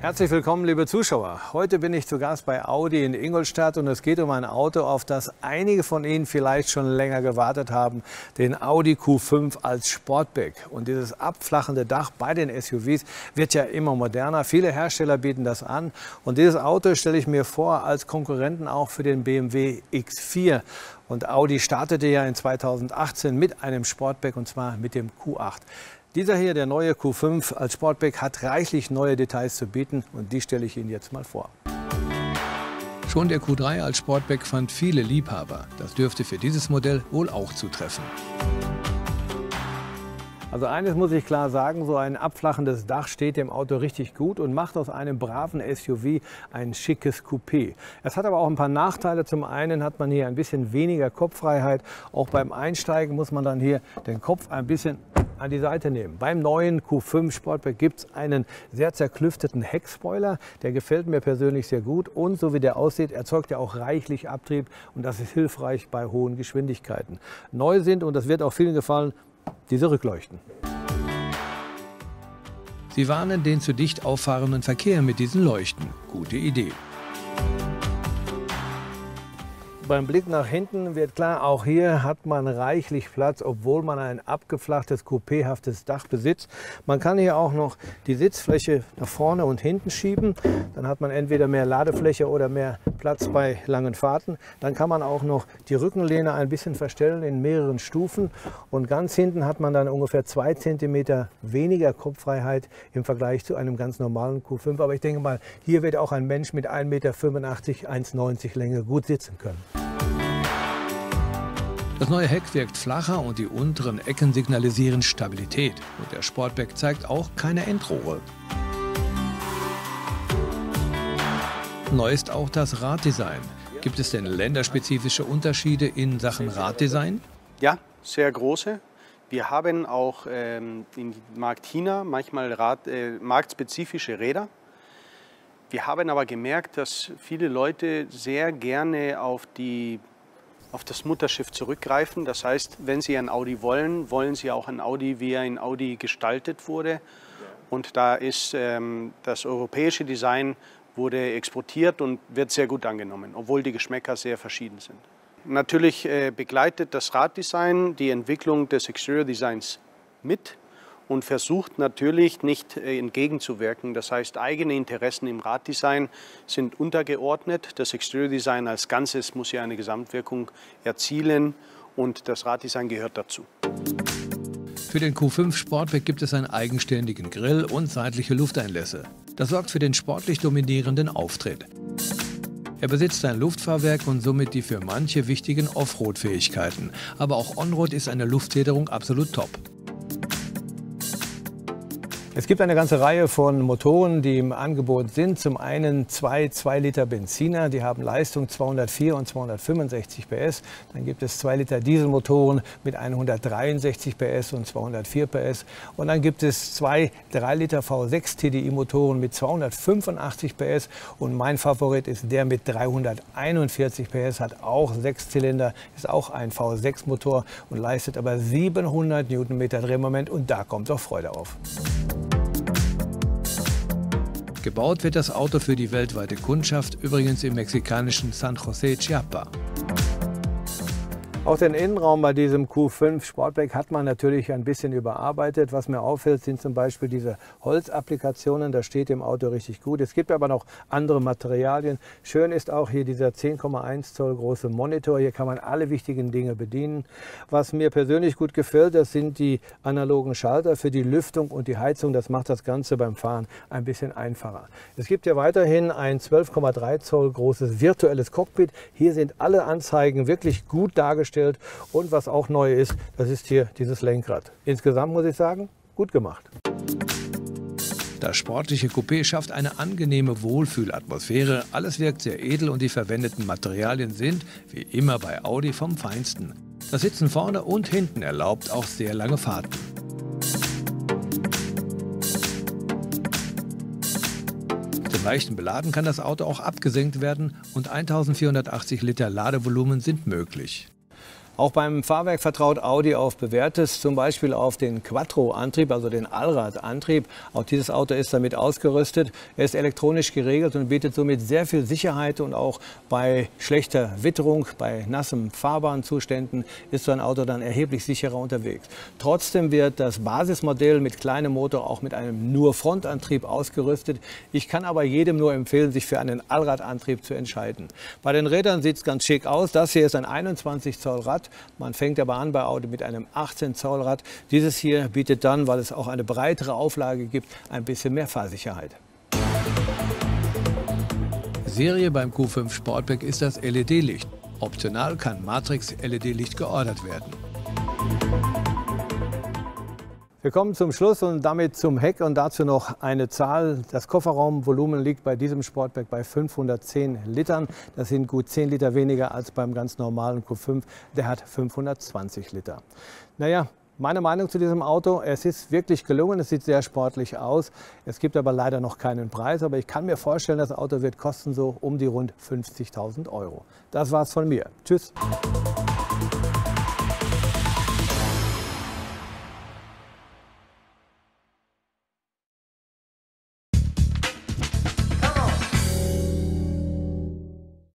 Herzlich willkommen, liebe Zuschauer. Heute bin ich zu Gast bei Audi in Ingolstadt und es geht um ein Auto, auf das einige von Ihnen vielleicht schon länger gewartet haben, den Audi Q5 als Sportback. Und dieses abflachende Dach bei den SUVs wird ja immer moderner. Viele Hersteller bieten das an und dieses Auto stelle ich mir vor als Konkurrenten auch für den BMW X4. Und Audi startete ja in 2018 mit einem Sportback und zwar mit dem Q8. Dieser hier, der neue Q5 als Sportback, hat reichlich neue Details zu bieten und die stelle ich Ihnen jetzt mal vor. Schon der Q3 als Sportback fand viele Liebhaber. Das dürfte für dieses Modell wohl auch zutreffen. Also eines muss ich klar sagen, so ein abflachendes Dach steht dem Auto richtig gut und macht aus einem braven SUV ein schickes Coupé. Es hat aber auch ein paar Nachteile. Zum einen hat man hier ein bisschen weniger Kopffreiheit. Auch beim Einsteigen muss man dann hier den Kopf ein bisschen an die Seite nehmen. Beim neuen Q5 Sportback gibt es einen sehr zerklüfteten Heckspoiler. Der gefällt mir persönlich sehr gut und so wie der aussieht, erzeugt er auch reichlich Abtrieb und das ist hilfreich bei hohen Geschwindigkeiten. Neu sind, und das wird auch vielen gefallen, diese Rückleuchten. Sie warnen den zu dicht auffahrenden Verkehr mit diesen Leuchten. Gute Idee. Beim Blick nach hinten wird klar, auch hier hat man reichlich Platz, obwohl man ein abgeflachtes, coupéhaftes Dach besitzt. Man kann hier auch noch die Sitzfläche nach vorne und hinten schieben. Dann hat man entweder mehr Ladefläche oder mehr Platz bei langen Fahrten. Dann kann man auch noch die Rückenlehne ein bisschen verstellen in mehreren Stufen. Und ganz hinten hat man dann ungefähr 2 cm weniger Kopffreiheit im Vergleich zu einem ganz normalen Q5. Aber ich denke mal, hier wird auch ein Mensch mit 1,85 Meter, 1,90 Länge gut sitzen können. Das neue Heck wirkt flacher und die unteren Ecken signalisieren Stabilität. Und der Sportback zeigt auch keine Endrohre. Neu ist auch das Raddesign. Gibt es denn länderspezifische Unterschiede in Sachen Raddesign? Ja, sehr große. Wir haben auch im Markt China manchmal marktspezifische Räder. Wir haben aber gemerkt, dass viele Leute sehr gerne auf das Mutterschiff zurückgreifen. Das heißt, wenn sie ein Audi wollen, wollen sie auch ein Audi, wie ein Audi gestaltet wurde. Und da ist das europäische Design wurde exportiert und wird sehr gut angenommen, obwohl die Geschmäcker sehr verschieden sind. Natürlich begleitet das Raddesign die Entwicklung des Exterior Designs mit und versucht natürlich nicht entgegenzuwirken. Das heißt, eigene Interessen im Raddesign sind untergeordnet. Das Exterior Design als Ganzes muss ja eine Gesamtwirkung erzielen und das Raddesign gehört dazu. Für den Q5 Sportback gibt es einen eigenständigen Grill und seitliche Lufteinlässe. Das sorgt für den sportlich dominierenden Auftritt. Er besitzt ein Luftfahrwerk und somit die für manche wichtigen Offroad-Fähigkeiten. Aber auch Onroad ist eine Luftfederung absolut top. Es gibt eine ganze Reihe von Motoren, die im Angebot sind. Zum einen zwei 2-Liter Benziner, die haben Leistung 204 und 265 PS. Dann gibt es 2-Liter Dieselmotoren mit 163 PS und 204 PS. Und dann gibt es zwei 3-Liter V6 TDI-Motoren mit 285 PS. Und mein Favorit ist der mit 341 PS, hat auch 6 Zylinder, ist auch ein V6-Motor und leistet aber 700 Newtonmeter Drehmoment. Und da kommt auch Freude auf. Gebaut wird das Auto für die weltweite Kundschaft, übrigens im mexikanischen San José, Chiapas. Auch den Innenraum bei diesem Q5 Sportback hat man natürlich ein bisschen überarbeitet. Was mir auffällt, sind zum Beispiel diese Holzapplikationen. Das steht im Auto richtig gut. Es gibt aber noch andere Materialien. Schön ist auch hier dieser 10,1 Zoll große Monitor. Hier kann man alle wichtigen Dinge bedienen. Was mir persönlich gut gefällt, das sind die analogen Schalter für die Lüftung und die Heizung. Das macht das Ganze beim Fahren ein bisschen einfacher. Es gibt ja weiterhin ein 12,3 Zoll großes virtuelles Cockpit. Hier sind alle Anzeigen wirklich gut dargestellt. Und was auch neu ist, das ist hier dieses Lenkrad. Insgesamt muss ich sagen, gut gemacht. Das sportliche Coupé schafft eine angenehme Wohlfühlatmosphäre. Alles wirkt sehr edel und die verwendeten Materialien sind, wie immer bei Audi, vom Feinsten. Das Sitzen vorne und hinten erlaubt auch sehr lange Fahrten. Zum leichten Beladen kann das Auto auch abgesenkt werden und 1480 Liter Ladevolumen sind möglich. Auch beim Fahrwerk vertraut Audi auf bewährtes, zum Beispiel auf den Quattro-Antrieb, also den Allradantrieb. Auch dieses Auto ist damit ausgerüstet. Er ist elektronisch geregelt und bietet somit sehr viel Sicherheit, und auch bei schlechter Witterung, bei nassen Fahrbahnzuständen ist so ein Auto dann erheblich sicherer unterwegs. Trotzdem wird das Basismodell mit kleinem Motor auch mit einem nur Frontantrieb ausgerüstet. Ich kann aber jedem nur empfehlen, sich für einen Allradantrieb zu entscheiden. Bei den Rädern sieht es ganz schick aus. Das hier ist ein 21 Zoll Rad. Man fängt aber an bei Audi mit einem 18 Zoll Rad. Dieses hier bietet dann, weil es auch eine breitere Auflage gibt, ein bisschen mehr Fahrsicherheit. Serie beim Q5 Sportback ist das LED-Licht. Optional kann Matrix-LED-Licht geordert werden. Wir kommen zum Schluss und damit zum Heck und dazu noch eine Zahl. Das Kofferraumvolumen liegt bei diesem Sportback bei 510 Litern. Das sind gut 10 Liter weniger als beim ganz normalen Q5. Der hat 520 Liter. Naja, meine Meinung zu diesem Auto: Es ist wirklich gelungen, es sieht sehr sportlich aus. Es gibt aber leider noch keinen Preis, aber ich kann mir vorstellen, das Auto wird kosten so um die rund 50.000 Euro. Das war's von mir. Tschüss.